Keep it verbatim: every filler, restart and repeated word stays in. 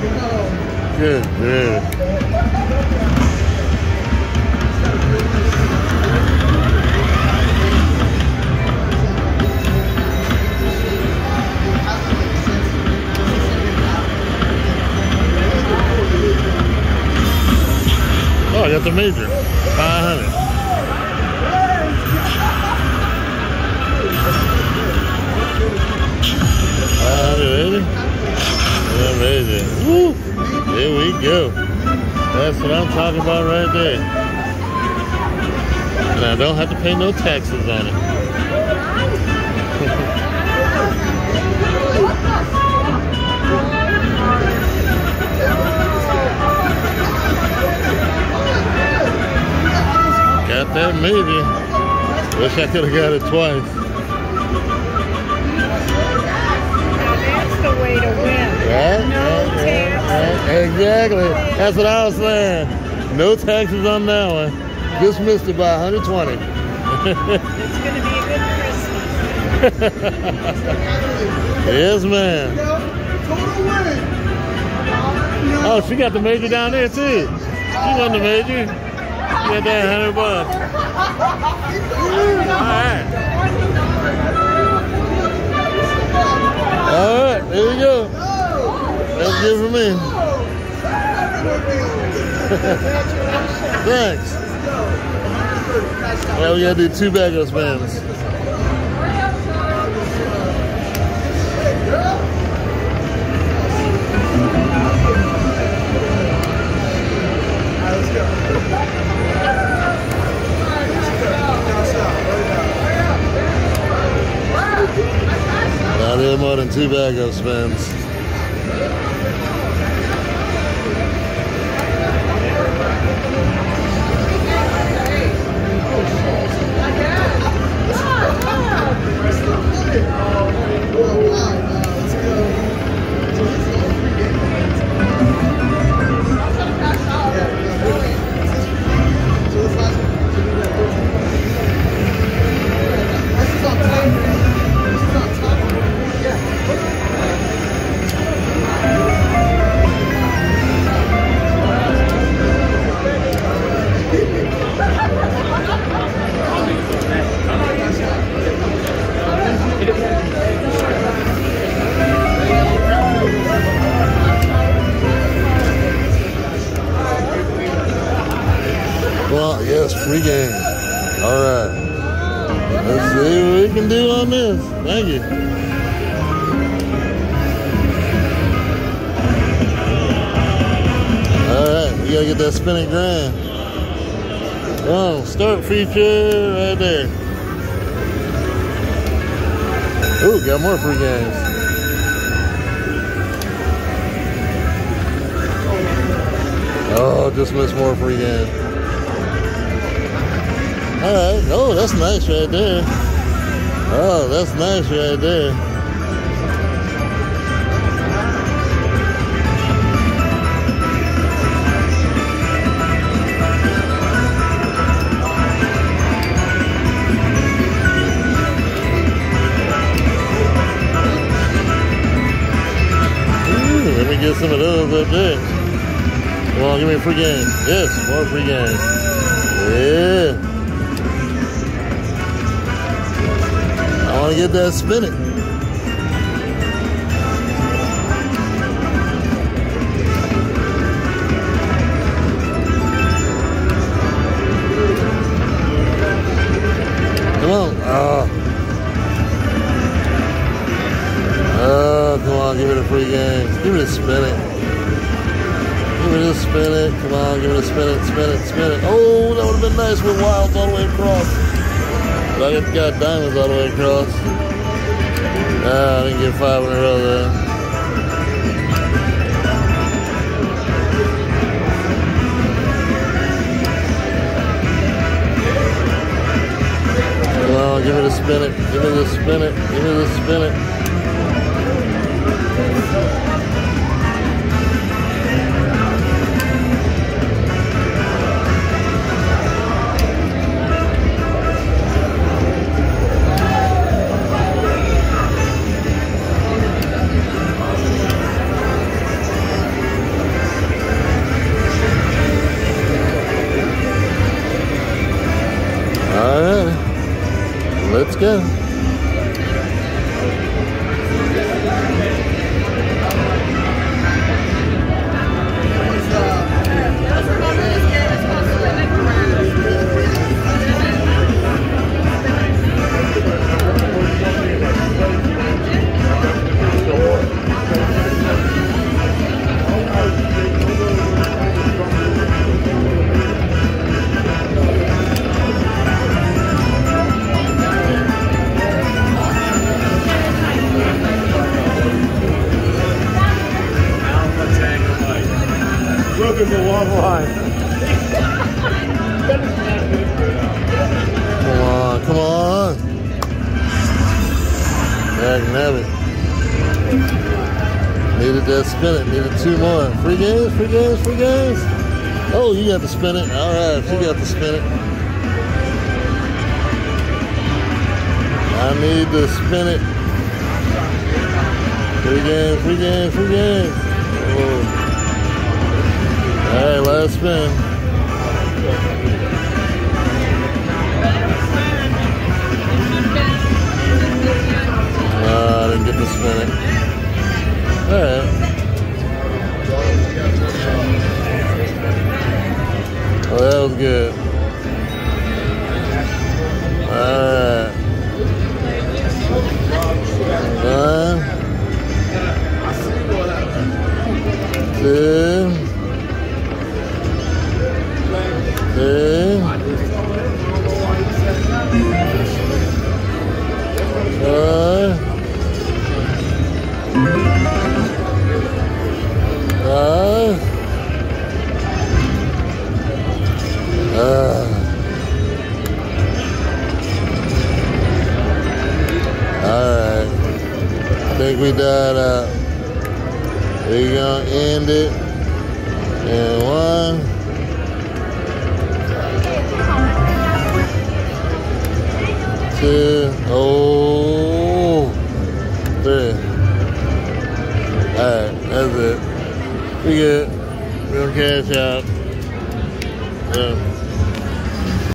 Good, good. Oh, I got the major. five hundred. five eighty. Yeah, major. Woo! There we go. That's what I'm talking about right there. And I don't have to pay no taxes on it. Got that maybe. Wish I could have got it twice. Now that's the way to win. Right? No right, taxes. right, right. Exactly. That's what I was saying. No taxes on that one. Just missed it by one hundred twenty. It's going to be a good Christmas. Yes, man. Oh, she got the major down there too. She won the major. She got that hundred bucks. All right. All right, there you go. That's good for me. Thanks. Well, we gotta do two backup spins. Now they're more than two backup spins. Well, yes, free game. All right. Let's see what we can do on this. Thank you. All right, we gotta get that spinning grand. Come on, start feature right there. Ooh, got more free games. Oh, just missed more free games. All right. Oh, that's nice right there. Oh, that's nice right there. Ooh, let me get some of those up there. Come on, give me a free game. Yes, more free games. Yeah. I want to get that spinning. Come on. Oh. Oh, come on. Give me the free games. Give me the spinning. Give me the spinning. Come on. Give me the spinning, spinning, spinning. Oh, that would have been nice with wilds all the way across. But I got diamonds all the way across. Ah, I didn't get five in a row there. Come on, give me the spin it. Give me the spin it. Give me the spin it. looking for one line. Come on, come on. Magnetic. Needed that spin it. Needed two more. Free games, free games, free games. Oh, you got to spin it. All right, she got to spin it. I need to spin it. Free games, free games, free games. Oh. All right, last spin. Uh, I didn't get to spin it. All right. Oh, that was good. All right. One, two, three, four, five. Uh, Alright. I think we died out. We're gonna end it in one, two, oh, three. Alright, that's it. We good. We're gonna cash out. Yeah.